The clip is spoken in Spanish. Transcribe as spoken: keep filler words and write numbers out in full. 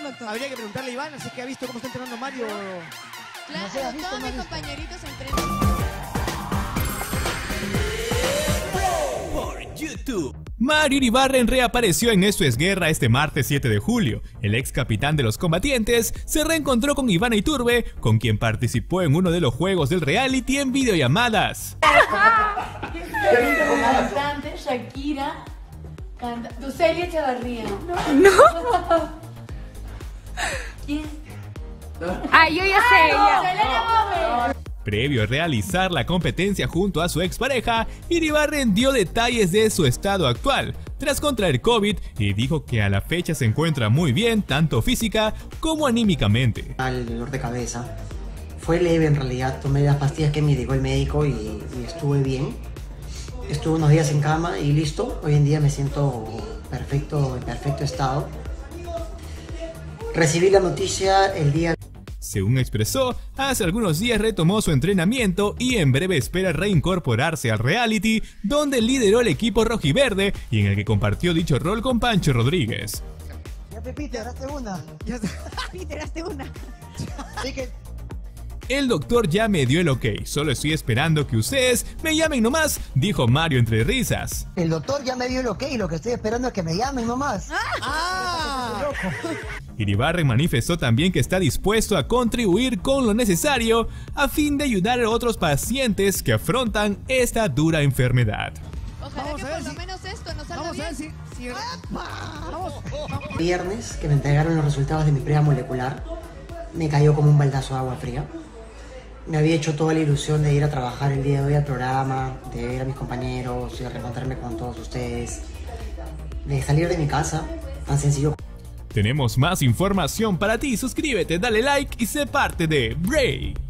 doctor. Habría que preguntarle a Iván, así que ha visto cómo está entrenando Mario. Claro, No sé, ¿has visto, todos no has mis visto? compañeritos entrenan. Por YouTube. Mario Iribarren reapareció en Esto es Guerra este martes siete de julio. El ex capitán de los combatientes se reencontró con Ivana Iturbe, con quien participó en uno de los juegos del reality en videollamadas. Cantante Shakira, canta Ducelia Echevarría. No. ¿Quién? Ah, yo ya sé, ya. Previo a realizar la competencia junto a su expareja, Iribarren dio detalles de su estado actual tras contraer COVID y dijo que a la fecha se encuentra muy bien tanto física como anímicamente. El dolor de cabeza fue leve en realidad, tomé las pastillas que me indicó el médico y, y estuve bien. Estuve unos días en cama y listo, hoy en día me siento perfecto, en perfecto estado. Recibí la noticia el día... Según expresó, hace algunos días retomó su entrenamiento y en breve espera reincorporarse al reality, donde lideró el equipo rojiverde y en el que compartió dicho rol con Pancho Rodríguez. Ya Pepito, hazte una. Ya está. Peter, hazte una. Sí que... El doctor ya me dio el ok, solo estoy esperando que ustedes me llamen nomás, dijo Mario entre risas. El doctor ya me dio el ok, lo que estoy esperando es que me llamen nomás. ¡Ah! Iribarren manifestó también que está dispuesto a contribuir con lo necesario a fin de ayudar a otros pacientes que afrontan esta dura enfermedad. Ojalá Vamos que a ver por lo si- menos esto nos salga Vamos a bien. ver si... si... Vamos. Viernes, que me entregaron los resultados de mi prueba molecular, me cayó como un baldazo de agua fría. Me había hecho toda la ilusión de ir a trabajar el día de hoy al programa, de ver a mis compañeros, de reencontrarme con todos ustedes, de salir de mi casa, tan sencillo. Tenemos más información para ti, suscríbete, dale like y sé parte de Bray.